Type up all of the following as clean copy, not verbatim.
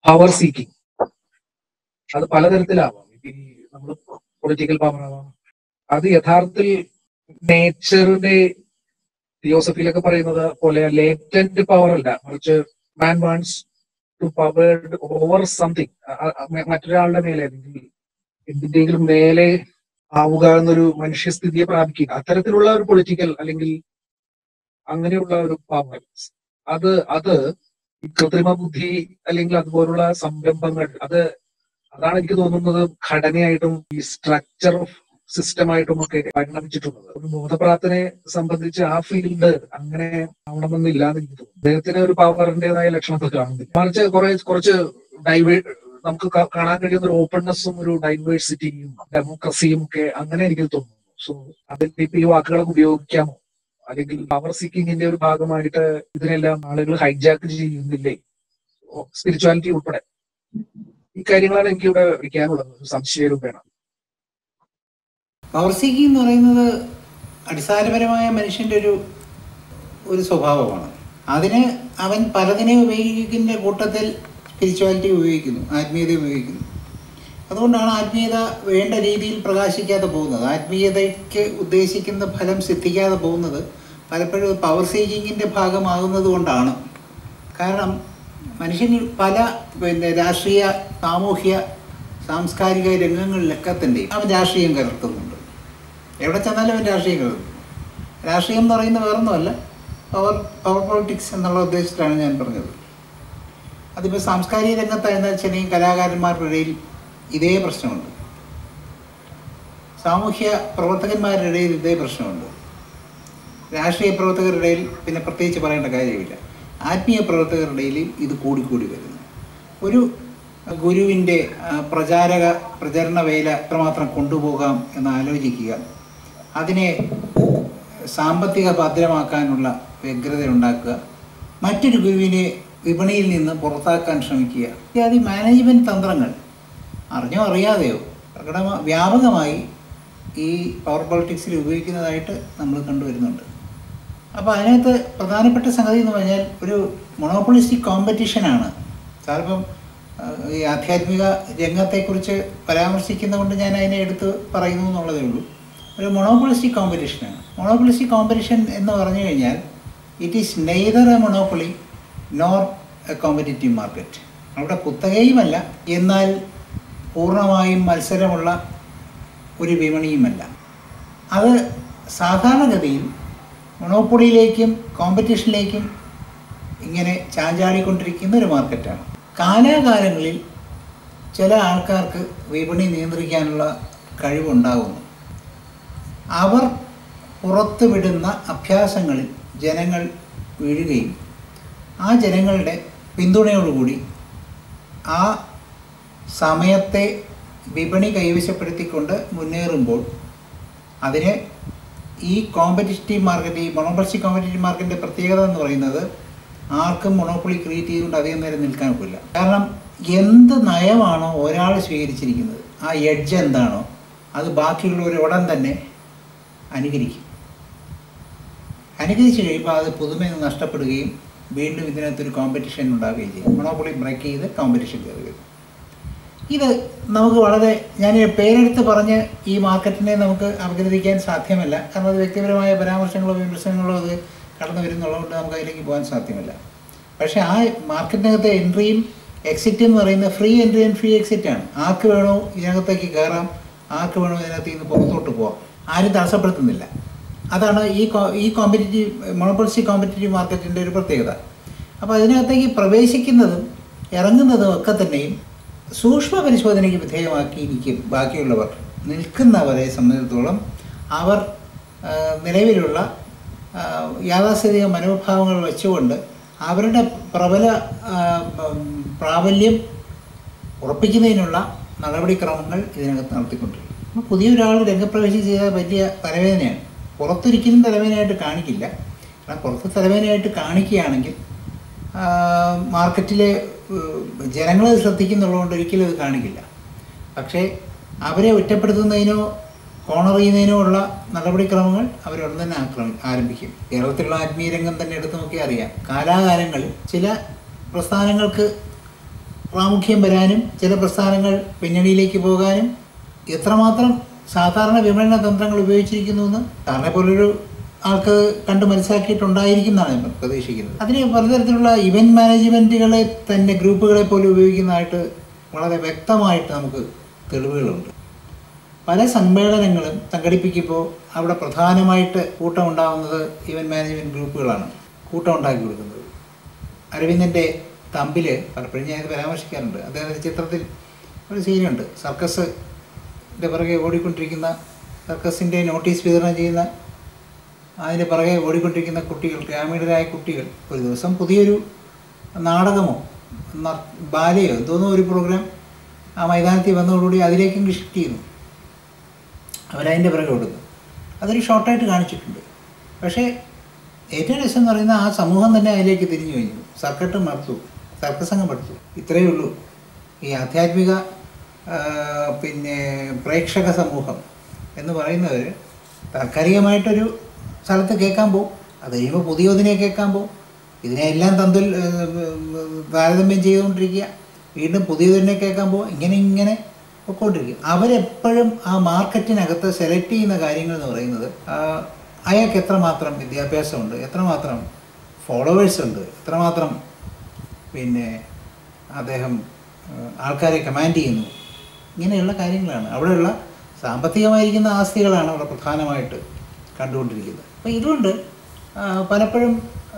Power seeking അത് പലതരത്തിലാവാം. ഈ നമ്മൾ പൊളിറ്റിക്കൽ പവർ ആവാം. അത് യഥാർത്ഥത്തിൽ നേച്ചറിന്റെ തിയോസഫിയിലൊക്കെ പറയുന്നത് പോലെ ലേറ്റന്റ് പവർ അല്ല, മറിച്ച് man wants to powered over something, മറ്റൊരാളുടെ മേലെ അല്ലെങ്കിൽ എന്തിന്റെങ്കിലും മേലെ ആവുക എന്നൊരു മനുഷ്യസ്ഥിതിയെ പ്രാപിക്കുക. അത്തരത്തിലുള്ള ഒരു പൊളിറ്റിക്കൽ അല്ലെങ്കിൽ അങ്ങനെയുള്ള ഒരു പവർ, അത് ഈ കൃത്രിമ ബുദ്ധി അല്ലെങ്കിൽ അതുപോലുള്ള സംരംഭങ്ങൾ, അതാണ് എനിക്ക് തോന്നുന്നത് ഘടനയായിട്ടും ഈ സ്ട്രക്ചർ ഓഫ് സിസ്റ്റമായിട്ടും ഒക്കെ പരിണമിച്ചിട്ടുള്ളത്. ഒരു ബോധപ്രാപ്തനെ സംബന്ധിച്ച് ആ ഫീൽഡ് അങ്ങനെ ആവണമെന്നില്ല എന്ന് എനിക്ക് തോന്നുന്നു. അദ്ദേഹത്തിന് ഒരു പവറിന്റേതായ ലക്ഷണങ്ങൾ കാണുന്നില്ല, മറിച്ച് കുറച്ച് നമുക്ക് കാണാൻ കഴിയുന്ന ഒരു ഓപ്പൺനെസ്സും ഒരു ഡൈവേഴ്സിറ്റിയും ഡെമോക്രസിയും ഒക്കെ അങ്ങനെ എനിക്ക് തോന്നുന്നു. സോ അതിൽ ഇപ്പൊ ഈ വാക്കുകളൊക്കെ ഉപയോഗിക്കാമോ? അല്ലെങ്കിൽ പവർ സീക്കിങ്ങിന്റെ ഒരു ഭാഗമായിട്ട് ഇതിനെല്ലാം ആളുകൾ ഹൈജാക്ക് ചെയ്യുന്നില്ലേ, സ്പിരിച്വാലിറ്റി ഉൾപ്പെടെ? ഈ കാര്യങ്ങളാണ് എനിക്ക് ഇവിടെ വയ്ക്കാനുള്ളത്, സംശയരൂപേണ. പവർ സീക്കിംഗ് എന്ന് പറയുന്നത് അടിസ്ഥാനപരമായ മനുഷ്യൻ്റെ ഒരു സ്വഭാവമാണ്. അതിന് അവൻ പലതിനെ ഉപയോഗിക്കുന്ന കൂട്ടത്തിൽ സ്പിരിച്വാലിറ്റി ഉപയോഗിക്കുന്നു, ആത്മീയത ഉപയോഗിക്കുന്നു. അതുകൊണ്ടാണ് ആത്മീയത വേണ്ട രീതിയിൽ പ്രകാശിക്കാതെ പോകുന്നത്. ആത്മീയതയ്ക്ക് ഉദ്ദേശിക്കുന്ന ഫലം സിദ്ധിക്കാതെ പോകുന്നത് പലപ്പോഴും പവർ സീക്കിങ്ങിൻ്റെ ഭാഗമാകുന്നത് കൊണ്ടാണ്. കാരണം മനുഷ്യൻ പല രാഷ്ട്രീയ, സാമൂഹ്യ, സാംസ്കാരിക രംഗങ്ങളിലൊക്കെ തന്നെ അവൻ രാഷ്ട്രീയം കലർത്തുന്നുണ്ട്. എവിടെ ചെന്നാലും അവൻ രാഷ്ട്രീയം കലർത്തുന്നു. രാഷ്ട്രീയം എന്ന് പറയുന്നത് വേറൊന്നുമല്ല, പവർ പൊളിറ്റിക്സ് എന്നുള്ള ഉദ്ദേശത്തിലാണ് ഞാൻ പറഞ്ഞത്. അതിപ്പോൾ സാംസ്കാരിക രംഗത്തായിരുന്നാൽ ചെറിയ കലാകാരന്മാരുടെ ഇടയിൽ ഇതേ പ്രശ്നമുണ്ട്, സാമൂഹ്യ പ്രവർത്തകന്മാരുടെ ഇടയിൽ ഇതേ പ്രശ്നമുണ്ട്, രാഷ്ട്രീയ പ്രവർത്തകരുടെ ഇടയിൽ പിന്നെ പ്രത്യേകിച്ച് പറയേണ്ട കാര്യമില്ല, ആത്മീയ പ്രവർത്തകരുടെ ഇടയിൽ ഇത് കൂടിക്കൂടി വരുന്നു. ഒരു ഗുരുവിൻ്റെ പ്രചരണ വേല എത്രമാത്രം കൊണ്ടുപോകാം എന്ന് ആലോചിക്കുക, അതിനെ സാമ്പത്തിക ഭദ്രമാക്കാനുള്ള വ്യഗ്രത ഉണ്ടാക്കുക, മറ്റൊരു ഗുരുവിനെ വിപണിയിൽ നിന്ന് പുറത്താക്കാൻ ശ്രമിക്കുക, ഇത്യാദി മാനേജ്മെൻറ്റ് തന്ത്രങ്ങൾ അറിഞ്ഞോ അറിയാതെയോ വ്യാപകമായി ഈ പവർ പൊളിറ്റിക്സിൽ ഉപയോഗിക്കുന്നതായിട്ട് നമ്മൾ കണ്ടുവരുന്നുണ്ട്. അപ്പോൾ അതിനകത്ത് പ്രധാനപ്പെട്ട സംഗതി എന്ന് പറഞ്ഞാൽ ഒരു മൊണോപ്പൊളിസ്റ്റിക് കോമ്പറ്റീഷനാണ്. ചിലപ്പം ഈ ആധ്യാത്മിക രംഗത്തെക്കുറിച്ച് പരാമർശിക്കുന്നതുകൊണ്ട് ഞാൻ അതിനെ എടുത്ത് പറയുന്നു എന്നുള്ളതേ ഉള്ളൂ. ഒരു മൊണോപ്പൊളിസ്റ്റിക് കോമ്പറ്റീഷനാണ്. മൊണോപ്പൊളിസ്റ്റിക് കോമ്പറ്റീഷൻ എന്ന് പറഞ്ഞു കഴിഞ്ഞാൽ it is neither a monopoly nor a competitive market. അവിടെ കുത്തകയുമല്ല, എന്നാൽ പൂർണ്ണമായും മത്സരമുള്ള ഒരു വിപണിയുമല്ല. അത് സാധാരണഗതിയിൽ മൊണോപ്പൊളിയിലേക്കും കോമ്പറ്റീഷനിലേക്കും ഇങ്ങനെ ചാഞ്ചാടിക്കൊണ്ടിരിക്കുന്ന ഒരു മാർക്കറ്റാണ്. കാലാകാലങ്ങളിൽ ചില ആൾക്കാർക്ക് വിപണി നിയന്ത്രിക്കാനുള്ള കഴിവുണ്ടാകുന്നു. അവർ പുറത്തുവിടുന്ന അഭ്യാസങ്ങളിൽ ജനങ്ങൾ വീഴുകയും ആ ജനങ്ങളുടെ പിന്തുണയോടുകൂടി ആ സമയത്തെ വിപണി കൈവശപ്പെടുത്തിക്കൊണ്ട് മുന്നേറുമ്പോൾ അതിന് ഈ കോമ്പറ്റീറ്റീവ് മാർക്കറ്റ്, ഈ മൊണോപ്പൊളിസ്റ്റിക് കോമ്പറ്റീറ്റീവ് മാർക്കറ്റിൻ്റെ പ്രത്യേകത എന്ന് പറയുന്നത് ആർക്കും മൊണോപ്പൊളി ക്രിയേറ്റ് ചെയ്തുകൊണ്ട് അധികം നേരം നിൽക്കാൻ ഒക്കില്ല. കാരണം എന്ത് നയമാണോ ഒരാൾ സ്വീകരിച്ചിരിക്കുന്നത്, ആ എഡ്ജ് എന്താണോ അത് ബാക്കിയുള്ളവർ ഉടൻ തന്നെ അനുകരിക്കും. അനുകരിച്ച് കഴിയുമ്പോൾ അത് പുതുമ നഷ്ടപ്പെടുകയും വീണ്ടും ഇതിനകത്തൊരു കോമ്പറ്റീഷൻ ഉണ്ടാവുകയും ചെയ്യും. മൊണോപ്പൊളി ബ്രേക്ക് ചെയ്ത് കോമ്പറ്റീഷൻ കയറി വരും. ഇത് നമുക്ക് വളരെ, ഞാൻ പേരെടുത്ത് പറഞ്ഞ് ഈ മാർക്കറ്റിനെ നമുക്ക് അപഗ്രഥിക്കാൻ സാധ്യമല്ല. കാരണം അത് വ്യക്തിപരമായ പരാമർശങ്ങളോ വിമർശനങ്ങളോ അത് കടന്നു വരുന്നുള്ളതുകൊണ്ട് നമുക്ക് അതിലേക്ക് പോകാൻ സാധ്യമല്ല. പക്ഷേ ആ മാർക്കറ്റിനകത്തെ എൻട്രിയും എക്സിറ്റ് എന്ന് പറയുന്നത് free entry and free exit ആണ്. ആർക്ക് വേണോ ഇതിനകത്തേക്ക് കയറാം, ആർക്ക് വേണോ ഇതിനകത്ത് നിന്ന് പുറത്തോട്ട് പോകാം, ആരും തടസ്സപ്പെടുത്തുന്നില്ല. അതാണ് ഈ കോമ്പറ്റീറ്റീവ് മൊണോപ്പൊളിസ്റ്റിക് കോമ്പറ്റീറ്റീവ് മാർക്കറ്റിൻ്റെ ഒരു പ്രത്യേകത. അപ്പോൾ അതിനകത്തേക്ക് പ്രവേശിക്കുന്നതും ഇറങ്ങുന്നതും ഒക്കെ തന്നെയും സൂക്ഷ്മ പരിശോധനയ്ക്ക് വിധേയമാക്കിയിരിക്കും. ബാക്കിയുള്ളവർ നിൽക്കുന്നവരെ സംബന്ധിച്ചിടത്തോളം അവർ നിലവിലുള്ള യാഥാസ്ഥിതിക മനോഭാവങ്ങൾ വെച്ചുകൊണ്ട് അവരുടെ പ്രാബല്യം ഉറപ്പിക്കുന്നതിനുള്ള നടപടിക്രമങ്ങൾ ഇതിനകത്ത് നടത്തിക്കൊണ്ടിരിക്കും. അപ്പോൾ പുതിയൊരാൾ രംഗപ്രവേശം ചെയ്താൽ വലിയ തലവേദനയാണ്. പുറത്തൊരിക്കലും തലവേദനയായിട്ട് കാണിക്കില്ല. കാരണം പുറത്ത് തലവേദനയായിട്ട് കാണിക്കുകയാണെങ്കിൽ മാർക്കറ്റിലെ ജനങ്ങൾ ശ്രദ്ധിക്കുന്നുള്ളതുകൊണ്ട് ഒരിക്കലും അത് കാണിക്കില്ല. പക്ഷേ അവരെ ഒറ്റപ്പെടുത്തുന്നതിനോ കോണർ ചെയ്യുന്നതിനോ ഉള്ള നടപടിക്രമങ്ങൾ അവരുടൻ തന്നെ ആരംഭിക്കും. കേരളത്തിലുള്ള ആത്മീയ രംഗം തന്നെ എടുത്തു നോക്കിയാൽ അറിയാം, കാലാകാലങ്ങളിൽ ചില പ്രസ്ഥാനങ്ങൾക്ക് പ്രാമുഖ്യം വരാനും ചില പ്രസ്ഥാനങ്ങൾ പിന്നണിയിലേക്ക് പോകാനും എത്രമാത്രം സാധാരണ വിപണന തന്ത്രങ്ങൾ ഉപയോഗിച്ചിരിക്കുന്നു എന്ന് സാറിനെ പോലൊരു ആൾക്ക് കണ്ട് മനസ്സിലാക്കിയിട്ടുണ്ടായിരിക്കും എന്നാണ് ഞാൻ പ്രതീക്ഷിക്കുന്നത്. അതിന് പലതരത്തിലുള്ള ഇവൻറ്റ് മാനേജ്മെൻറ്റുകളെ തന്നെ ഗ്രൂപ്പുകളെ പോലും ഉപയോഗിക്കുന്നതായിട്ട് വളരെ വ്യക്തമായിട്ട് നമുക്ക് തെളിവുകളുണ്ട്. പല സമ്മേളനങ്ങളും സംഘടിപ്പിക്കുമ്പോൾ അവിടെ പ്രധാനമായിട്ട് കൂട്ടം ഉണ്ടാകുന്നത് ഇവൻറ്റ് മാനേജ്മെൻറ്റ് ഗ്രൂപ്പുകളാണ് കൂട്ടം ഉണ്ടാക്കി കൊടുക്കുന്നത്. അരവിന്ദൻ്റെ തമ്പിൽ പലപ്പോഴും ഞാനിത് പരാമർശിക്കാറുണ്ട്. അദ്ദേഹത്തിൻ്റെ ചിത്രത്തിൽ ഒരു സീനുണ്ട്. സർക്കസിൻ്റെ പിറകെ ഓടിക്കൊണ്ടിരിക്കുന്ന, സർക്കസിൻ്റെ നോട്ടീസ് വിതരണം ചെയ്യുന്ന, അതിൻ്റെ പിറകെ ഓടിക്കൊണ്ടിരിക്കുന്ന കുട്ടികൾ, ഗ്രാമീണരായ കുട്ടികൾ ഒരു ദിവസം പുതിയൊരു നാടകമോ ബാലയോ എന്തോന്നോ ഒരു പ്രോഗ്രാം ആ മൈതാനത്തിൽ വന്നതോടുകൂടി അതിലേക്കും ഷിഫ്റ്റ് ചെയ്യുന്നു. അവരതിൻ്റെ പിറകെ ഓടുന്നു. അതൊരു ഷോർട്ടായിട്ട് കാണിച്ചിട്ടുണ്ട്. പക്ഷേ ഏറ്റവും രസം എന്ന് പറയുന്നത് ആ സമൂഹം തന്നെ അതിലേക്ക് തിരിഞ്ഞു കഴിഞ്ഞു. സർക്കട്ട് മടുത്തു, സർക്കസംഗം മടുത്തു. ഇത്രയേ ഉള്ളൂ. ഈ ആധ്യാത്മിക പ്രേക്ഷക സമൂഹം എന്ന് പറയുന്നവർ താൽക്കാലികമായിട്ടൊരു സ്ഥലത്ത് കേൾക്കാൻ പോകും. അത് കഴിയുമ്പോൾ പുതിയതിനെ കേൾക്കാൻ പോകും. ഇതിനെല്ലാം താരതമ്യം ചെയ്തുകൊണ്ടിരിക്കുക. വീണ്ടും പുതിയതിനെ കേൾക്കാൻ പോകും. ഇങ്ങനെ പൊയ്ക്കൊണ്ടിരിക്കും. അവരെപ്പോഴും ആ മാർക്കറ്റിനകത്ത് സെലക്ട് ചെയ്യുന്ന കാര്യങ്ങൾ എന്ന് പറയുന്നത് അയാൾക്ക് എത്രമാത്രം വിദ്യാഭ്യാസമുണ്ട്, എത്രമാത്രം ഫോളോവേഴ്സ് ഉണ്ട്, എത്രമാത്രം അദ്ദേഹം ആൾക്കാരെ കമാൻഡ് ചെയ്യുന്നു, ഇങ്ങനെയുള്ള കാര്യങ്ങളാണ്. അവിടെയുള്ള സാമ്പത്തികമായിരിക്കുന്ന ആസ്തികളാണ് അവിടെ പ്രധാനമായിട്ട് കണ്ടുകൊണ്ടിരിക്കുന്നത്. അപ്പോൾ ഇതുകൊണ്ട് പലപ്പോഴും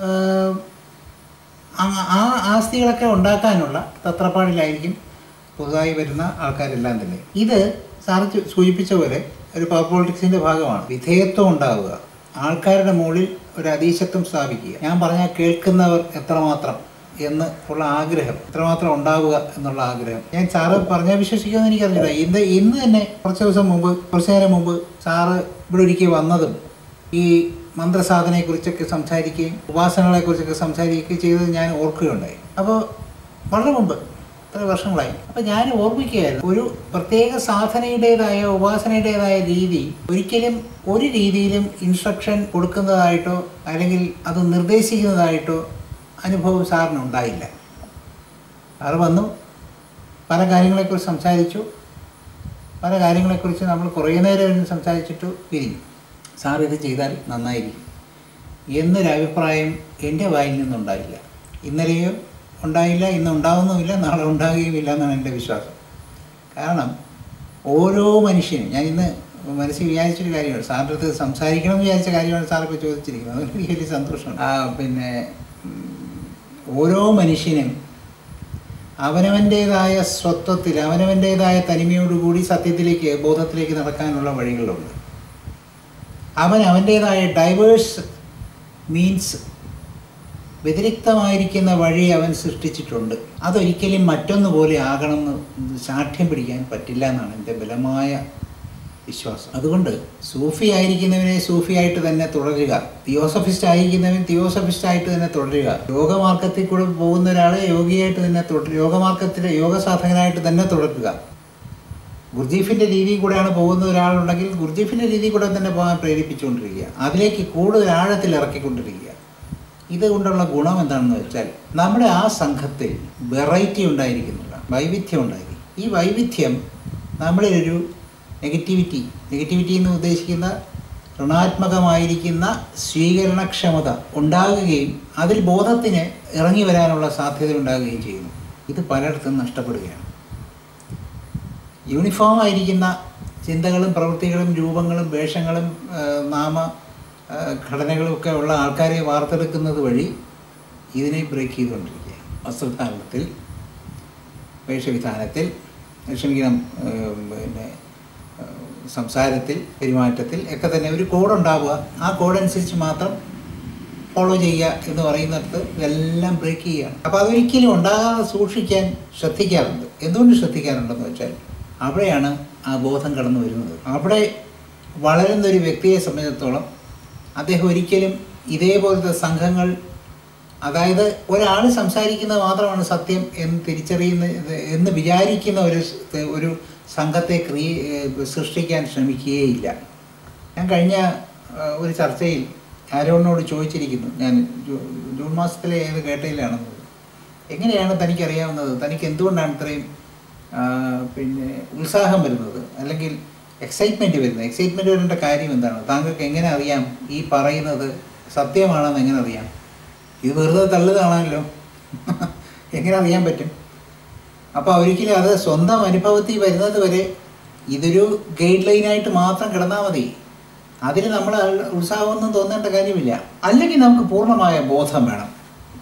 ആ ആസ്തികളൊക്കെ ഉണ്ടാക്കാനുള്ള തത്രപ്പാടിലായിരിക്കും പുതുതായി വരുന്ന ആൾക്കാരെല്ലാം തന്നെ. ഇത് സാറ് സൂചിപ്പിച്ച പോലെ ഒരു പവർ പൊളിറ്റിക്സിൻ്റെ ഭാഗമാണ്. വിധേയത്വം ഉണ്ടാവുക, ആൾക്കാരുടെ മുകളിൽ ഒരു അതീശത്വം സ്ഥാപിക്കുക, ഞാൻ പറഞ്ഞാൽ കേൾക്കുന്നവർ എത്രമാത്രം എന്ന് ഉള്ള ആഗ്രഹം എത്രമാത്രം ഉണ്ടാവുക എന്നുള്ള ആഗ്രഹം. ഞാൻ സാറ് പറഞ്ഞാൽ വിശ്വസിക്കുമെന്ന് എനിക്കറിയില്ല. ഇന്ന് തന്നെ കുറച്ച് നേരം മുമ്പ് സാറ് ഇവിടെ ഒരിക്കൽ വന്നതും ഈ മന്ത്രസാധനയെക്കുറിച്ചൊക്കെ സംസാരിക്കുകയും ഉപാസനകളെക്കുറിച്ചൊക്കെ സംസാരിക്കുകയും ചെയ്തത് ഞാൻ ഓർക്കുകയുണ്ടായി. അപ്പോൾ വളരെ മുമ്പ്, എത്ര വർഷങ്ങളായി. അപ്പം ഞാൻ ഓർമ്മിക്കുകയായിരുന്നു, ഒരു പ്രത്യേക സാധനയുടേതായ ഉപാസനയുടേതായ രീതി ഒരിക്കലും ഒരു രീതിയിലും ഇൻസ്ട്രക്ഷൻ കൊടുക്കുന്നതായിട്ടോ അല്ലെങ്കിൽ അത് നിർദ്ദേശിക്കുന്നതായിട്ടോ അനുഭവം സാറിനുണ്ടായില്ല. സാറ് വന്നു, പല കാര്യങ്ങളെക്കുറിച്ച് സംസാരിച്ചു, പല കാര്യങ്ങളെക്കുറിച്ച് നമ്മൾ കുറേ നേരം സംസാരിച്ചിട്ട് പിരിഞ്ഞു. സാർ ഇത് ചെയ്താൽ നന്നായിരിക്കും എന്നൊരഭിപ്രായം എൻ്റെ വായിൽ നിന്നുണ്ടായില്ല. ഇന്നലെയോ ഉണ്ടായില്ല, ഇന്ന് ഉണ്ടാകുന്നുമില്ല, നാളെ ഉണ്ടാകുകയുമില്ല എന്നാണ് എൻ്റെ വിശ്വാസം. കാരണം ഓരോ മനുഷ്യനും, ഞാൻ ഇന്ന് മനസ്സിൽ വിചാരിച്ചൊരു കാര്യമാണ്, സാറിൻ്റെ അടുത്ത് സംസാരിക്കണം എന്ന് വിചാരിച്ച കാര്യമാണ് സാറിപ്പോൾ ചോദിച്ചിരിക്കുന്നത്. അതെനിക്ക് വലിയ സന്തോഷമാണ്. ഓരോ മനുഷ്യനും അവനവൻ്റേതായ സ്വത്വത്തിൽ, അവനവൻ്റേതായ തനിമയോടുകൂടി സത്യത്തിലേക്ക്, ബോധത്തിലേക്ക് നടക്കാനുള്ള വഴികളുണ്ട്. അവൻ്റേതായ ഡൈവേഴ്സ് മീൻസ് വ്യതിരിക്തമായിരിക്കുന്ന വഴി അവൻ സൃഷ്ടിച്ചിട്ടുണ്ട്. അതൊരിക്കലും മറ്റൊന്നുപോലെ ആകണമെന്ന് ശാഠ്യം പിടിക്കാൻ പറ്റില്ല എന്നാണ് എൻ്റെ ബലമായ വിശ്വാസം. അതുകൊണ്ട് സൂഫി ആയിരിക്കുന്നവനെ സൂഫിയായിട്ട് തന്നെ തുടരുക, തിയോസഫിസ്റ്റ് ആയിരിക്കുന്നവൻ തിയോസഫിസ്റ്റായിട്ട് തന്നെ തുടരുക, യോഗമാർഗത്തിൽ കൂടെ പോകുന്ന ഒരാളെ യോഗിയായിട്ട് തന്നെ യോഗമാർഗത്തിലെ യോഗ സാധകനായിട്ട് തന്നെ തുടരുക. ഗുർജീഫിൻ്റെ രീതിയിൽ കൂടെയാണ് പോകുന്ന ഒരാളുണ്ടെങ്കിൽ ഗുർജീഫിൻ്റെ രീതിയിൽ കൂടെ തന്നെ പോകാൻ പ്രേരിപ്പിച്ചുകൊണ്ടിരിക്കുക, അതിലേക്ക് കൂടുതൽ ആഴത്തിൽ ഇറക്കിക്കൊണ്ടിരിക്കുക. ഇതുകൊണ്ടുള്ള ഗുണം എന്താണെന്ന് വെച്ചാൽ നമ്മുടെ ആ സംഘത്തിൽ വെറൈറ്റി ഉണ്ടായിരിക്കുന്നില്ല, വൈവിധ്യം ഉണ്ടായിരിക്കും. ഈ വൈവിധ്യം നമ്മളിലൊരു നെഗറ്റിവിറ്റി എന്ന് ഉദ്ദേശിക്കുന്ന ഋണാത്മകമായിരിക്കുന്ന സ്വീകരണക്ഷമത ഉണ്ടാകുകയും അതിൽ ബോധത്തിന് ഇറങ്ങി വരാനുള്ള സാധ്യത ഉണ്ടാകുകയും ചെയ്യുന്നു. ഇത് പലയിടത്തും നഷ്ടപ്പെടുകയാണ്. യൂണിഫോം ആയിരിക്കുന്ന ചിന്തകളും പ്രവൃത്തികളും രൂപങ്ങളും വേഷങ്ങളും ഘടനകളും ഒക്കെ ഉള്ള ആൾക്കാരെ വാർത്തെടുക്കുന്നത് വഴി ഇതിനെ ബ്രേക്ക് ചെയ്തുകൊണ്ടിരിക്കുക. വസ്ത്രധാരണത്തിൽ, വേഷവിധാനത്തിൽ, സംസാരത്തിൽ, പെരുമാറ്റത്തിൽ ഒക്കെ തന്നെ ഒരു കോഡുണ്ടാവുക, ആ കോഡനുസരിച്ച് മാത്രം ഫോളോ ചെയ്യുക എന്ന് പറയുന്നിടത്ത് ഇതെല്ലാം ബ്രേക്ക് ചെയ്യുകയാണ്. അപ്പോൾ അതൊരിക്കലും ഉണ്ടാകാതെ സൂക്ഷിക്കാൻ ശ്രദ്ധിക്കാറുണ്ട്. എന്തുകൊണ്ട് ശ്രദ്ധിക്കാറുണ്ടെന്ന് വെച്ചാൽ അവിടെയാണ് ആ ബോധം കടന്നു വരുന്നത്. അവിടെ വളരുന്നൊരു വ്യക്തിയെ സംബന്ധിച്ചിടത്തോളം അദ്ദേഹം ഒരിക്കലും ഇതേപോലത്തെ സംഘങ്ങൾ, അതായത് ഒരാൾ സംസാരിക്കുന്നത് മാത്രമാണ് സത്യം എന്ന് വിചാരിക്കുന്ന ഒരു സംഘത്തെ സൃഷ്ടിക്കാൻ ശ്രമിക്കുകയില്ല. ഞാൻ കഴിഞ്ഞ ഒരു ചർച്ചയിൽ ആരോണിനോട് ചോദിച്ചിരിക്കുന്നു, ഞാൻ ജൂൺ മാസത്തിലെ ഏത് കേട്ടയിലാണെന്നത്, എങ്ങനെയാണ് തനിക്കറിയാവുന്നത്? തനിക്ക് എന്തുകൊണ്ടാണ് ഇത്രയും പിന്നെ ഉത്സാഹം വരുന്നത്, അല്ലെങ്കിൽ എക്സൈറ്റ്മെൻറ്റ് വരുന്നത്? എക്സൈറ്റ്മെൻറ്റ് വരേണ്ട കാര്യം എന്താണ്? താങ്കൾക്ക് എങ്ങനെ അറിയാം ഈ പറയുന്നത് സത്യമാണെന്ന് എങ്ങനെ അറിയാം? ഇത് വെറുതെ തള്ളുകയാണല്ലോ. എങ്ങനെ അറിയാൻ പറ്റും? അപ്പോൾ ഒരിക്കലും അത് സ്വന്തം അനുഭവത്തിൽ വരുന്നത് വരെ ഇതൊരു ഗൈഡ് ലൈനായിട്ട് മാത്രം കിടന്നാൽ മതി. അതിന് നമ്മൾ ഉത്സാഹമൊന്നും തോന്നേണ്ട കാര്യമില്ല. അല്ലെങ്കിൽ നമുക്ക് പൂർണ്ണമായ ബോധം വേണം.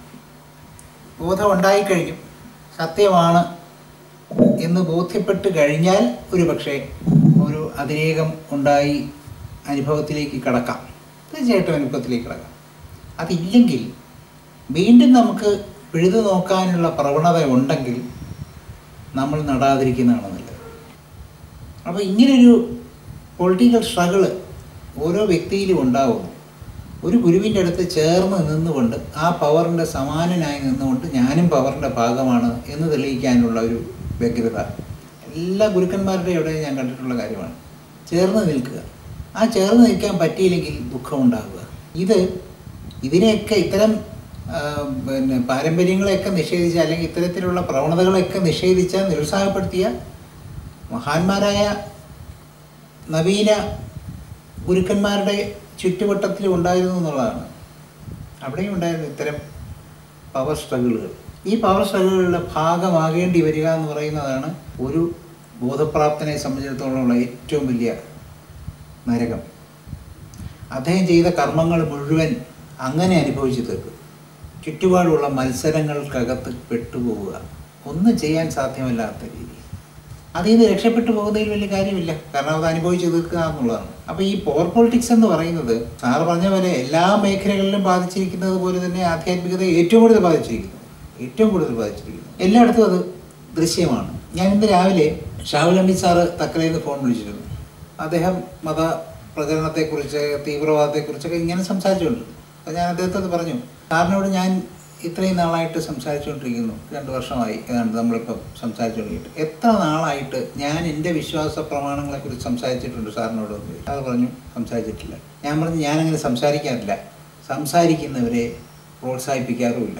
ബോധം ഉണ്ടായിക്കഴിഞ്ഞു, സത്യമാണ് എന്ന് ബോധ്യപ്പെട്ട് കഴിഞ്ഞാൽ ഒരു പക്ഷേ ഒരു അതിരേകം ഉണ്ടായി അനുഭവത്തിലേക്ക് കടക്കാം. തീർച്ചയായിട്ടും അനുഭവത്തിലേക്ക് കടക്കാം. അതില്ലെങ്കിൽ വീണ്ടും നമുക്ക് പിഴുതു നോക്കാനുള്ള പ്രവണത ഉണ്ടെങ്കിൽ നമ്മൾ നടാതിരിക്കുന്നതാണ് നല്ലത്. അപ്പോൾ ഇങ്ങനൊരു പൊളിറ്റിക്കൽ സ്ട്രഗിള് ഓരോ വ്യക്തിയിലും ഉണ്ടാവുന്നു. ഒരു ഗുരുവിൻ്റെ അടുത്ത് ചേർന്ന് നിന്നുകൊണ്ട് ആ പവറിൻ്റെ സമാനനായി നിന്നുകൊണ്ട് ഞാനും പവറിൻ്റെ ഭാഗമാണ് എന്ന് തെളിയിക്കാനുള്ള ഒരു വ്യഗ്രത എല്ലാ ഗുരുക്കന്മാരുടെ ഇവിടെ ഞാൻ കണ്ടിട്ടുള്ള കാര്യമാണ്. ചേർന്ന് നിൽക്കുക. ആ ചേർന്ന് നിൽക്കാൻ പറ്റിയില്ലെങ്കിൽ ദുഃഖം ഉണ്ടാകുക. ഇതിനെയൊക്കെ ഇത്തരം പിന്നെ പാരമ്പര്യങ്ങളെയൊക്കെ നിഷേധിച്ച, അല്ലെങ്കിൽ ഇത്തരത്തിലുള്ള പ്രവണതകളെയൊക്കെ നിഷേധിച്ച, നിരുത്സാഹപ്പെടുത്തിയ മഹാന്മാരായ നവീന ഗുരുക്കന്മാരുടെ ചുറ്റുവട്ടത്തിൽ ഉണ്ടായിരുന്നു എന്നുള്ളതാണ്. അവിടെയും ഉണ്ടായിരുന്നു ഇത്തരം പവർ സ്ട്രഗിളുകൾ. ഈ പവർ സ്ട്രഗിളുകളുടെ ഭാഗമാകേണ്ടി വരിക എന്ന് പറയുന്നതാണ് ഒരു ബോധപ്രാപ്തനെ സംബന്ധിച്ചിടത്തോളമുള്ള ഏറ്റവും വലിയ നരകം. അദ്ദേഹം ചെയ്ത കർമ്മങ്ങൾ മുഴുവൻ അങ്ങനെ അനുഭവിച്ചു തീർക്കും. ചുറ്റുപാടുള്ള മത്സരങ്ങൾക്കകത്ത് പെട്ടുപോവുക, ഒന്നും ചെയ്യാൻ സാധ്യമല്ലാത്ത രീതി. അതിൽ നിന്ന് രക്ഷപ്പെട്ടു പോകുന്നതിൽ വലിയ കാര്യമില്ല, കാരണം അത് അനുഭവിച്ച് തീർക്കുക എന്നുള്ളതാണ്. അപ്പോൾ ഈ പവർ പൊളിറ്റിക്സ് എന്ന് പറയുന്നത് സാറ് പറഞ്ഞ പോലെ എല്ലാ മേഖലകളിലും ബാധിച്ചിരിക്കുന്നത് പോലെ തന്നെ ആധ്യാത്മികതയെ ഏറ്റവും കൂടുതൽ ബാധിച്ചിരിക്കുന്നു. എല്ലായിടത്തും അത് ദൃശ്യമാണ്. ഞാൻ ഇന്ന് രാവിലെ ഷാഹുൽ ഹമീദ് സാറ് തക്കലയിൽ നിന്ന് ഫോൺ വിളിച്ചിരുന്നു. അദ്ദേഹം മത പ്രചരണത്തെക്കുറിച്ച്, തീവ്രവാദത്തെക്കുറിച്ചൊക്കെ ഇങ്ങനെ സംസാരിച്ചുകൊണ്ടിരുന്നു. അപ്പോൾ ഞാൻ അദ്ദേഹത്തോട് പറഞ്ഞു, സാറിനോട് ഞാൻ ഇത്രയും നാളായിട്ട് സംസാരിച്ചുകൊണ്ടിരിക്കുന്നു, 2 വർഷമായി ഏതാണ്ട് നമ്മളിപ്പോൾ സംസാരിച്ചുകൊണ്ടിരിക്കുന്നു. എത്ര നാളായിട്ട് ഞാൻ എൻ്റെ വിശ്വാസ പ്രമാണങ്ങളെക്കുറിച്ച് സംസാരിച്ചിട്ടുണ്ട് സാറിനോട്? അത് പറഞ്ഞു സംസാരിച്ചിട്ടില്ല. ഞാൻ പറഞ്ഞു ഞാനങ്ങനെ സംസാരിക്കാറില്ല, സംസാരിക്കുന്നവരെ പ്രോത്സാഹിപ്പിക്കാറുമില്ല.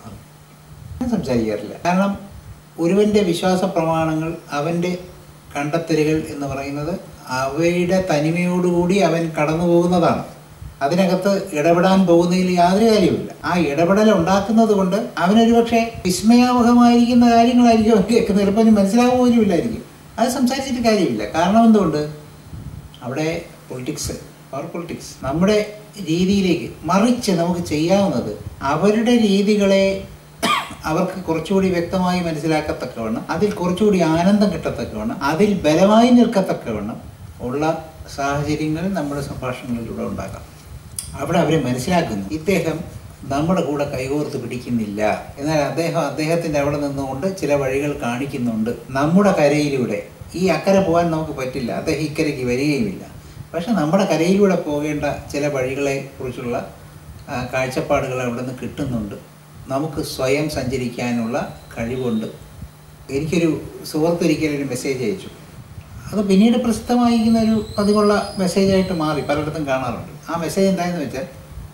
ഞാൻ സംസാരിക്കാറില്ല. കാരണം ഒരുവൻ്റെ വിശ്വാസ പ്രമാണങ്ങൾ, അവൻ്റെ കണ്ടെത്തലുകൾ എന്ന് പറയുന്നത് അവയുടെ തനിമയോടുകൂടി അവൻ കടന്നു പോകുന്നതാണ്. അതിനകത്ത് ഇടപെടാൻ പോകുന്നതിൽ യാതൊരു കാര്യമില്ല. ആ ഇടപെടൽ ഉണ്ടാക്കുന്നത് കൊണ്ട് അവനൊരു പക്ഷേ വിസ്മയാവഹമായിരിക്കുന്ന കാര്യങ്ങളായിരിക്കും അവൻ കേൾക്കുന്നത്. ചിലപ്പോൾ മനസ്സിലാവുക പോലും ഇല്ലായിരിക്കും. അത് സംസാരിച്ചിട്ട് കാര്യമില്ല. കാരണം എന്തുകൊണ്ട്? അവിടെ പൊളിറ്റിക്സ്, പവർ പൊളിറ്റിക്സ് നമ്മുടെ രീതിയിലേക്ക് മറിച്ച് നമുക്ക് ചെയ്യാവുന്നത് അവരുടെ രീതികളെ അവർക്ക് കുറച്ചുകൂടി വ്യക്തമായി മനസ്സിലാക്കത്തക്കവണ്ണം, അതിൽ കുറച്ചുകൂടി ആനന്ദം കിട്ടത്തക്കവണ്ണം, അതിൽ ബലമായി നിൽക്കത്തക്കവണ്ണം ഉള്ള സാഹചര്യങ്ങൾ നമ്മുടെ സംഭാഷണങ്ങളിലൂടെ ഉണ്ടാക്കാം. അവിടെ അവരെ മനസ്സിലാക്കുന്നു, ഇദ്ദേഹം നമ്മുടെ കൂടെ കൈകോർത്ത് പിടിക്കുന്നില്ല, എന്നാൽ അദ്ദേഹത്തിൻ്റെ അവിടെ നിന്നുകൊണ്ട് ചില വഴികൾ കാണിക്കുന്നുണ്ട്. നമ്മുടെ കരയിലൂടെ ഈ അക്കരെ പോകാൻ നമുക്ക് പറ്റില്ല, അദ്ദേഹം ഇക്കരയ്ക്ക് വരികയുമില്ല. പക്ഷെ നമ്മുടെ കരയിലൂടെ പോകേണ്ട ചില വഴികളെ കുറിച്ചുള്ള കാഴ്ചപ്പാടുകൾ അവിടെ നിന്ന് കിട്ടുന്നുണ്ട്. നമുക്ക് സ്വയം സഞ്ചരിക്കാനുള്ള കഴിവുണ്ട്. എനിക്കൊരു സുഹൃത്ത് ഒരിക്കലൊരു മെസ്സേജ് അയച്ചു. അത് പിന്നീട് പ്രസിദ്ധമായിരിക്കുന്ന ഒരു പതിവുള്ള മെസ്സേജായിട്ട് മാറി, പലയിടത്തും കാണാറുണ്ട്. ആ മെസ്സേജ് എന്തായെന്ന് വെച്ചാൽ,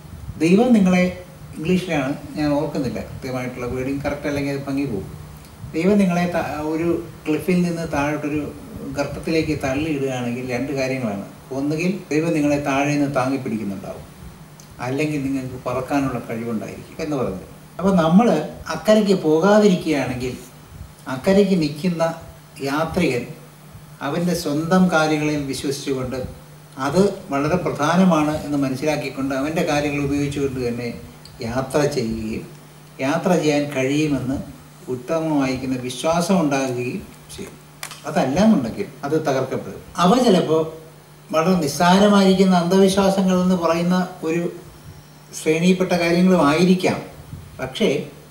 ദൈവം നിങ്ങളെ, ഇംഗ്ലീഷിലാണ്, ഞാൻ ഓർക്കുന്നില്ല കൃത്യമായിട്ടുള്ള വേർഡിങ് കറക്റ്റ് അല്ലെങ്കിൽ അത് ഭംഗി പോകും. ദൈവം നിങ്ങളെ ഒരു ക്ലിഫിൽ നിന്ന് താഴോട്ടൊരു ഗർത്തത്തിലേക്ക് തള്ളിയിടുകയാണെങ്കിൽ 2 കാര്യങ്ങളാണ്. ഒന്നുകിൽ ദൈവം നിങ്ങളെ താഴെ നിന്ന് താങ്ങി പിടിക്കുന്നുണ്ടാവും, അല്ലെങ്കിൽ നിങ്ങൾക്ക് പറക്കാനുള്ള കഴിവുണ്ടായിരിക്കും എന്ന് പറഞ്ഞു. അപ്പോൾ നമ്മൾ അക്കരയ്ക്ക് പോകാതിരിക്കുകയാണെങ്കിൽ അക്കരയ്ക്ക് നിൽക്കുന്ന യാത്രികൻ അവൻ്റെ സ്വന്തം കാര്യങ്ങളിൽ വിശ്വസിച്ചുകൊണ്ട്, അത് വളരെ പ്രധാനമാണ് എന്ന് മനസ്സിലാക്കിക്കൊണ്ട്, അവൻ്റെ കാര്യങ്ങൾ ഉപയോഗിച്ചുകൊണ്ട് തന്നെ യാത്ര ചെയ്യുകയും യാത്ര ചെയ്യാൻ കഴിയുമെന്ന് ഉത്തമമായിരിക്കുന്ന വിശ്വാസം ഉണ്ടാകുകയും ചെയ്യും. അതല്ല എന്നുണ്ടെങ്കിൽ അത് തകർക്കപ്പെടും. അവ ചിലപ്പോൾ വളരെ നിസ്സാരമായിരിക്കുന്ന അന്ധവിശ്വാസങ്ങൾ എന്ന് പറയുന്ന ഒരു ശ്രേണിയിൽപ്പെട്ട കാര്യങ്ങളും ആയിരിക്കാം. പക്ഷേ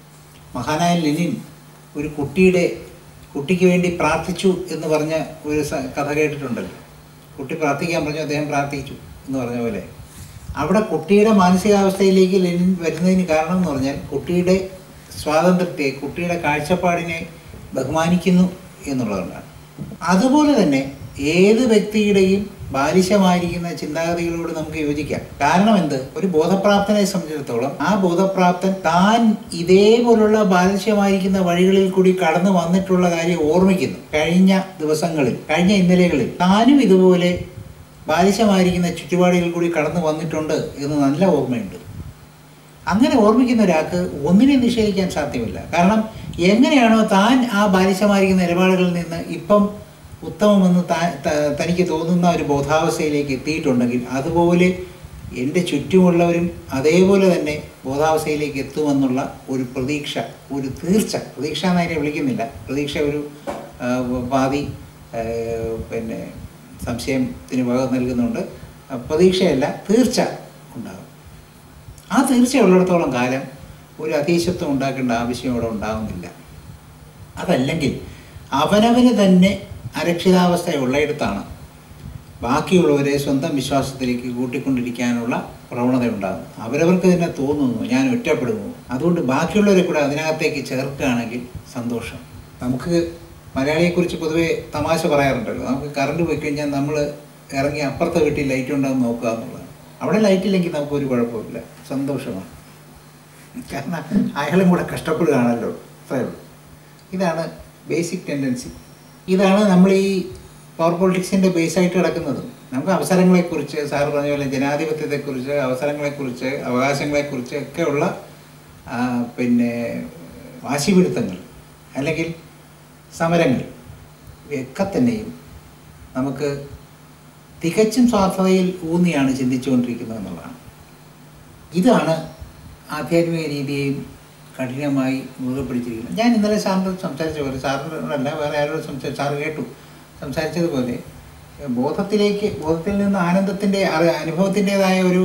മഹാനായ ലെനിൻ ഒരു കുട്ടിക്ക് വേണ്ടി പ്രാർത്ഥിച്ചു എന്ന് പറഞ്ഞ ഒരു കഥ കേട്ടിട്ടുണ്ടല്ലോ. കുട്ടി പ്രാർത്ഥിക്കാൻ പറഞ്ഞു, അദ്ദേഹം പ്രാർത്ഥിച്ചു എന്ന് പറഞ്ഞ പോലെ, അവിടെ കുട്ടിയുടെ മാനസികാവസ്ഥയിലേക്ക് ലെനിൻ വരുന്നതിന് കാരണം എന്ന് പറഞ്ഞാൽ കുട്ടിയുടെ സ്വാതന്ത്ര്യത്തെ, കുട്ടിയുടെ കാഴ്ചപ്പാടിനെ ബഹുമാനിക്കുന്നു എന്നുള്ളതുകൊണ്ടാണ്. അതുപോലെ തന്നെ ഏത് വ്യക്തിയുടെയും ബാലിശമായിരിക്കുന്ന ചിന്താഗതികളോട് നമുക്ക് യോജിക്കാം. കാരണം എന്ത്? ഒരു ബോധപ്രാപ്തനെ സംബന്ധിച്ചിടത്തോളം ആ ബോധപ്രാപ്തൻ താൻ ഇതേപോലുള്ള ബാലിശമായിരിക്കുന്ന വഴികളിൽ കൂടി കടന്നു വന്നിട്ടുള്ള കാര്യം ഓർമ്മിക്കുന്നു. കഴിഞ്ഞ ദിവസങ്ങളിൽ, കഴിഞ്ഞ ഇന്നലെകളിൽ താനും ഇതുപോലെ ബാലിശമായിരിക്കുന്ന ചുറ്റുപാടുകളിൽ കൂടി കടന്നു വന്നിട്ടുണ്ട് എന്ന് നല്ല ഓർമ്മയുണ്ട്. അങ്ങനെ ഓർമ്മിക്കുന്ന ഒരാൾക്ക് ഒന്നിനെ നിഷേധിക്കാൻ സാധ്യമല്ല. കാരണം എങ്ങനെയാണോ താൻ ആ ബാലിശമായിരിക്കുന്ന നിലപാടുകളിൽ നിന്ന് ഇപ്പം ഉത്തമമെന്ന് തനിക്ക് തോന്നുന്ന ഒരു ബോധാവസ്ഥയിലേക്ക് എത്തിയിട്ടുണ്ടെങ്കിൽ അതുപോലെ എൻ്റെ ചുറ്റുമുള്ളവരും അതേപോലെ തന്നെ ബോധാവസ്ഥയിലേക്ക് എത്തുമെന്നുള്ള ഒരു പ്രതീക്ഷ, ഒരു പ്രതീക്ഷ എന്നതിനെ വിളിക്കുന്നില്ല, പ്രതീക്ഷ ഒരു പാതി പിന്നെ സംശയത്തിന് വക നൽകുന്നുണ്ട്. പ്രതീക്ഷയല്ല, തീർച്ച ഉണ്ടാകും. ആ തീർച്ച ഉള്ളിടത്തോളം കാലം ഒരു അധീശത്വം ഉണ്ടാക്കേണ്ട ആവശ്യം അവിടെ ഉണ്ടാകുന്നില്ല. അതല്ലെങ്കിൽ അവനവന് തന്നെ അരക്ഷിതാവസ്ഥ ഉള്ളയിടത്താണ് ബാക്കിയുള്ളവരെ സ്വന്തം വിശ്വാസത്തിലേക്ക് കൂട്ടിക്കൊണ്ടിരിക്കാനുള്ള പ്രവണത ഉണ്ടാകുന്നു. അവരവർക്ക് തന്നെ തോന്നുന്നു ഞാൻ ഒറ്റപ്പെടുന്നു. അതുകൊണ്ട് ബാക്കിയുള്ളവരെ കൂടെ അതിനകത്തേക്ക് ചേർക്കുകയാണെങ്കിൽ സന്തോഷം. നമുക്ക് മലയാളിയെക്കുറിച്ച് പൊതുവെ തമാശ പറയാറുണ്ടല്ലോ, നമുക്ക് കറണ്ട് പോയി കഴിഞ്ഞാൽ നമ്മൾ ഇറങ്ങി അപ്പുറത്തെ വീട്ടിൽ ലൈറ്റ് ഉണ്ടെന്ന് നോക്കുക എന്നുള്ളതാണ്. അവിടെ ലൈറ്റ് ഇല്ലെങ്കിൽ നമുക്കൊരു കുഴപ്പമില്ല, സന്തോഷമാണ്. കാരണം അയാളും കൂടെ കഷ്ടപ്പെടുകയാണല്ലോ, അത്രയേ ഉള്ളൂ. ഇതാണ് ബേസിക് ടെൻഡൻസി. ഇതാണ് നമ്മൾ ഈ പവർ പൊളിറ്റിക്സിൻ്റെ ബേസായിട്ട് കിടക്കുന്നത്. നമുക്ക് അവസരങ്ങളെക്കുറിച്ച്, സാറ് പറഞ്ഞ പോലെ ജനാധിപത്യത്തെക്കുറിച്ച്, അവസരങ്ങളെക്കുറിച്ച്, അവകാശങ്ങളെക്കുറിച്ച് ഒക്കെയുള്ള പിന്നെ വാശിപിടുത്തങ്ങൾ അല്ലെങ്കിൽ സമരങ്ങൾ ഒക്കെ തന്നെയും നമുക്ക് തികച്ചും സ്വാർത്ഥതയിൽ ഊന്നിയാണ് ചിന്തിച്ചുകൊണ്ടിരിക്കുന്നത് എന്നുള്ളതാണ്. ഇതാണ് ആധ്യാത്മിക രീതിയെയും കഠിനമായി മുറുകെ പിടിച്ചിരിക്കുന്നത്. ഞാൻ ഇന്നലെ സാറിനോട് സംസാരിച്ച പോലെ, സാറിനോടല്ല വേറെ ആരോട് സാറ് കേട്ടു സംസാരിച്ചതുപോലെ ബോധത്തിൽ നിന്ന് ആനന്ദത്തിൻ്റെ അനുഭവത്തിൻ്റെതായ ഒരു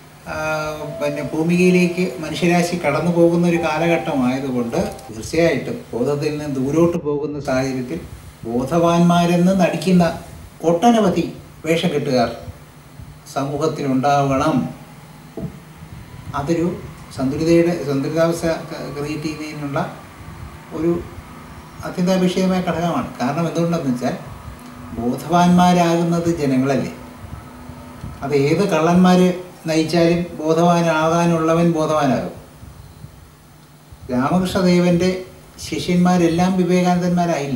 പിന്നെ ഭൂമികയിലേക്ക് മനുഷ്യരാശി കടന്നു പോകുന്ന ഒരു കാലഘട്ടമായതുകൊണ്ട് തീർച്ചയായിട്ടും ബോധത്തിൽ നിന്ന് ദൂരോട്ട് പോകുന്ന സാഹചര്യത്തിൽ ബോധവാന്മാരെന്ന് നടിക്കുന്ന ഒട്ടനവധി സമൂഹത്തിലുണ്ടാവണം. അതൊരു സന്തുലിതാവസ്ഥ ക്രിയേറ്റ് ചെയ്യുന്നതിനുള്ള ഒരു അത്യന്താപേക്ഷിതമായ ഘടകമാണ്. കാരണം എന്തുകൊണ്ടെന്ന് വെച്ചാൽ ബോധവാന്മാരാകുന്നത് ജനങ്ങളല്ലേ. അത് ഏത് കള്ളന്മാർ നയിച്ചാലും ബോധവാനാകാനുള്ളവൻ ബോധവാനാകും. രാമകൃഷ്ണദേവൻ്റെ ശിഷ്യന്മാരെല്ലാം വിവേകാനന്ദന്മാരായില്ല,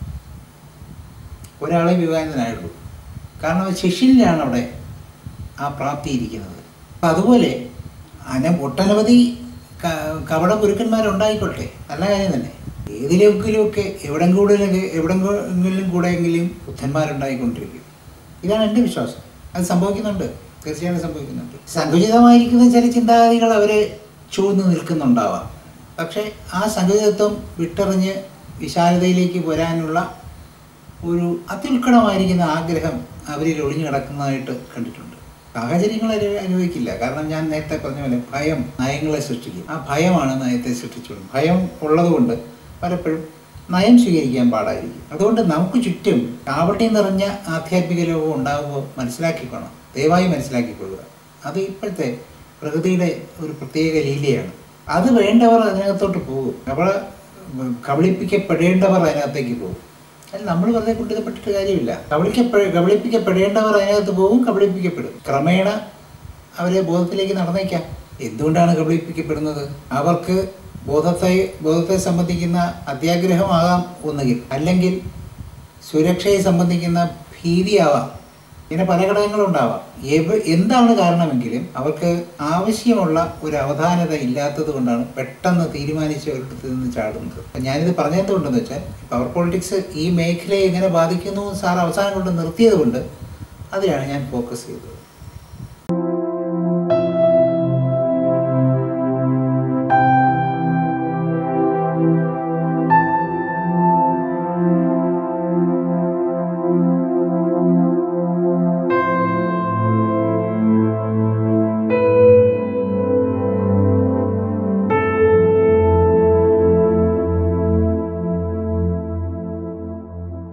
ഒരാളെ വിവേകാനന്ദനായുള്ളൂ. കാരണം ശിഷ്യനിലാണ് അവിടെ ആ പ്രാപ്തി ഇരിക്കുന്നത്. അതുപോലെ ഒട്ടനവധി കപട ഗുരുക്കന്മാരുണ്ടായിക്കോട്ടെ, നല്ല കാര്യം തന്നെ. ഏതിലെങ്കിലുമൊക്കെ എവിടെങ്കിലും കൂടെയെങ്കിലും ബുദ്ധന്മാരുണ്ടായിക്കൊണ്ടിരിക്കും. ഇതാണ് എൻ്റെ വിശ്വാസം. അത് സംഭവിക്കുന്നുണ്ട്, തീർച്ചയായും സംഭവിക്കുന്നുണ്ട്. സങ്കുചിതമായിരിക്കുന്ന ചില ചിന്താഗതികൾ അവരെ ചൂഴ്ന്നു നിൽക്കുന്നുണ്ടാവാം. പക്ഷേ ആ സങ്കുചിതത്വം വിട്ടെറിഞ്ഞ് വിശാലതയിലേക്ക് വരാനുള്ള ഒരു അത്യുത്കടമായിരിക്കുന്ന ആഗ്രഹം അവരിൽ ഒളിഞ്ഞു കിടക്കുന്നതായിട്ട് കണ്ടിട്ടുണ്ട്. സാഹചര്യങ്ങൾ അനുഭവിക്കില്ല. കാരണം ഞാൻ നേരത്തെ പറഞ്ഞ പോലെ ഭയം നയങ്ങളെ സൃഷ്ടിക്കും. ആ ഭയമാണ് നയത്തെ സൃഷ്ടിച്ചുകൊണ്ട്. ഭയം ഉള്ളതുകൊണ്ട് പലപ്പോഴും നയം സ്വീകരിക്കാൻ പാടായിരിക്കും. അതുകൊണ്ട് നമുക്ക് ചുറ്റും കാപട്യം നിറഞ്ഞ ആധ്യാത്മിക ലോകം ഉണ്ടാകുമ്പോൾ മനസ്സിലാക്കിക്കോണം, ദയവായി മനസ്സിലാക്കിക്കൊള്ളുക. അത് ഇപ്പോഴത്തെ പ്രകൃതിയുടെ ഒരു പ്രത്യേക ലീലയാണ്. അത് വേണ്ടവർ അതിനകത്തോട്ട് പോകും, കബളിപ്പിക്കപ്പെടേണ്ടവർ അതിനകത്തേക്ക് പോകും. അല്ല, നമ്മൾ വെറുതെ കുട്ടിതപ്പെട്ടിട്ട് കാര്യമില്ല. കബളിപ്പിക്കപ്പെടേണ്ടവർ അതിനകത്ത് പോകും, കബളിപ്പിക്കപ്പെടും. ക്രമേണ അവരെ ബോധത്തിലേക്ക് നടന്നേക്കാം. എന്തുകൊണ്ടാണ് കബളിപ്പിക്കപ്പെടുന്നത്? അവർക്ക് ബോധത്തെ സംബന്ധിക്കുന്ന അത്യാഗ്രഹമാകാം ഒന്നുകിൽ, അല്ലെങ്കിൽ സുരക്ഷയെ സംബന്ധിക്കുന്ന ഭീതിയാവാം. ഇങ്ങനെ പല ഘടകങ്ങളുണ്ടാവാം. എന്താണ് കാരണമെങ്കിലും അവർക്ക് ആവശ്യമുള്ള ഒരു അവധാനത ഇല്ലാത്തത് കൊണ്ടാണ് പെട്ടെന്ന് തീരുമാനിച്ച് ഒരിടത്ത് നിന്ന് ചാടുന്നത്. ഞാനിത് പറഞ്ഞതുകൊണ്ടെന്ന് വെച്ചാൽ പവർ പൊളിറ്റിക്സ് ഈ മേഖലയെ എങ്ങനെ ബാധിക്കുന്നു സാർ അവസാനം കൊണ്ട് നിർത്തിയത് കൊണ്ട് അതിലാണ് ഞാൻ ഫോക്കസ് ചെയ്തത്.